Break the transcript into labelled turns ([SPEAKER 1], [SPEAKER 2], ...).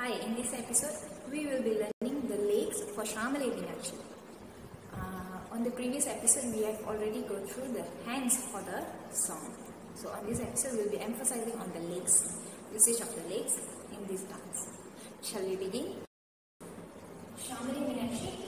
[SPEAKER 1] Hi, in this episode, we will be learning the legs for Shyamale Meenakshi. On the previous episode, we have already gone through the hands for the song. So on this episode, we will be emphasizing on the legs, usage of the legs in this dance. Shall we begin? Shyamale Meenakshi